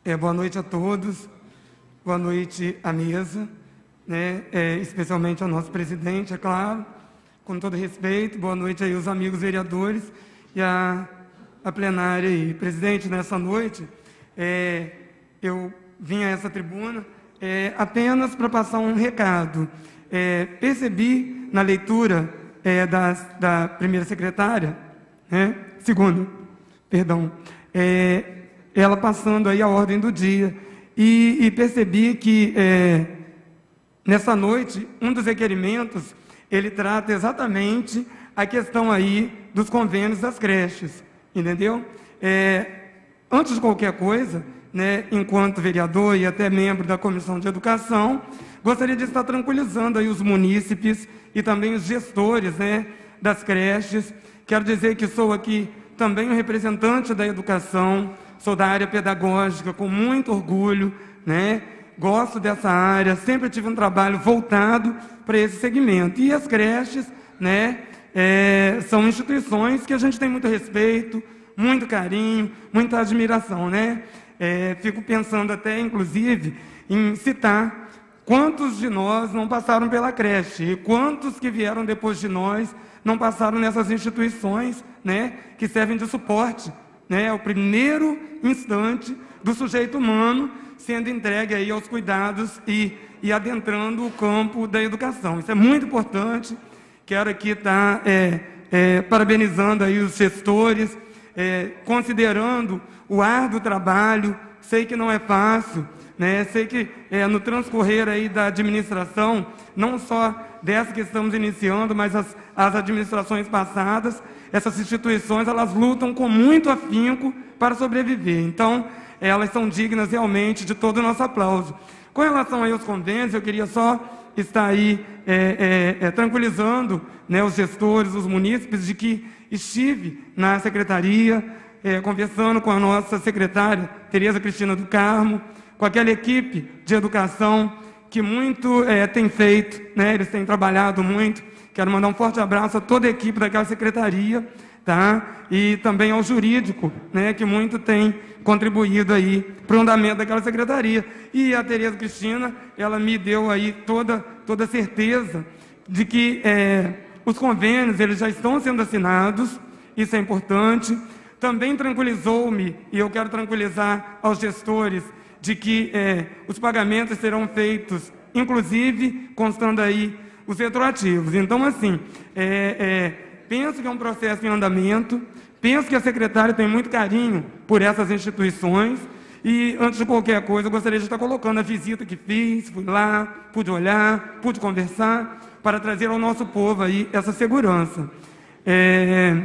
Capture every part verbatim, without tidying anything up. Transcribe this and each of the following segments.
É, boa noite a todos, boa noite à mesa, né? É, especialmente ao nosso presidente, é claro, com todo respeito. Boa noite aí aos amigos vereadores e a, a plenária aí. Presidente, nessa noite, é, eu vim a essa tribuna é, apenas para passar um recado. É, percebi na leitura é, das, da primeira secretária, né? Segunda, perdão, é, ela passando aí a ordem do dia, e, e percebi que, é, nessa noite, um dos requerimentos, ele trata exatamente a questão aí dos convênios das creches, entendeu? É, antes de qualquer coisa, né, enquanto vereador e até membro da Comissão de Educação, gostaria de estar tranquilizando aí os munícipes e também os gestores, né, das creches. Quero dizer que sou aqui também um representante da educação, sou da área pedagógica com muito orgulho, né? Gosto dessa área, sempre tive um trabalho voltado para esse segmento. E as creches, né, é, são instituições que a gente tem muito respeito, muito carinho, muita admiração, né? É, fico pensando até, inclusive, em citar quantos de nós não passaram pela creche e quantos que vieram depois de nós não passaram nessas instituições, né, que servem de suporte, né, ao primeiro instante do sujeito humano sendo entregue aí aos cuidados e, e adentrando o campo da educação. Isso é muito importante. Quero aqui estar é, é, parabenizando aí os gestores, é, considerando o árduo trabalho. Sei que não é fácil, né? Sei que é, no transcorrer aí da administração, não só dessa que estamos iniciando, mas as, as administrações passadas, essas instituições, elas lutam com muito afinco para sobreviver. Então, elas são dignas realmente de todo o nosso aplauso. Com relação aí aos convênios, eu queria só estar aí é, é, é, tranquilizando, né, os gestores, os munícipes, de que estive na secretaria, é, conversando com a nossa secretária, Tereza Cristina do Carmo, com aquela equipe de educação que muito é, tem feito, né? Eles têm trabalhado muito. Quero mandar um forte abraço a toda a equipe daquela secretaria, tá? E também ao jurídico, né? Que muito tem contribuído aí para o andamento daquela secretaria. E a Tereza Cristina, ela me deu aí toda toda certeza de que é, os convênios eles já estão sendo assinados. Isso é importante. Também tranquilizou-me, e eu quero tranquilizar aos gestores, de que é, os pagamentos serão feitos, inclusive, constando aí os retroativos. Então, assim, é, é, penso que é um processo em andamento, penso que a secretária tem muito carinho por essas instituições, e, antes de qualquer coisa, eu gostaria de estar colocando a visita que fiz, fui lá, pude olhar, pude conversar, para trazer ao nosso povo aí essa segurança. É,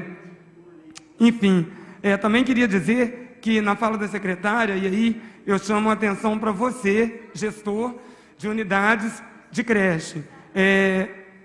enfim, é, também queria dizer que, na fala da secretária, e aí eu chamo a atenção para você, gestor de unidades de creche. É,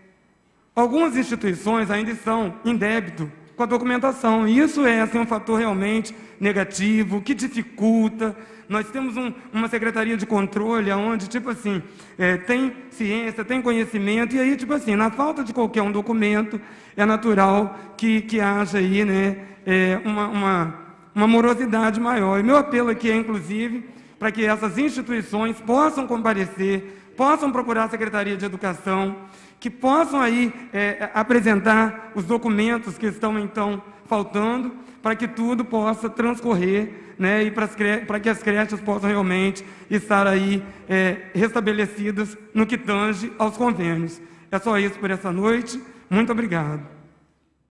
algumas instituições ainda estão em débito com a documentação, e isso é assim, um fator realmente negativo, que dificulta. Nós temos um, uma secretaria de controle, onde, tipo assim, é, tem ciência, tem conhecimento, e aí, tipo assim, na falta de qualquer um documento, é natural que, que haja aí, né, é, uma... uma uma morosidade maior. E meu apelo aqui é, inclusive, para que essas instituições possam comparecer, possam procurar a Secretaria de Educação, que possam aí é, apresentar os documentos que estão, então, faltando, para que tudo possa transcorrer, né, e para que as creches possam realmente estar aí é, restabelecidas no que tange aos convênios. É só isso por essa noite. Muito obrigado.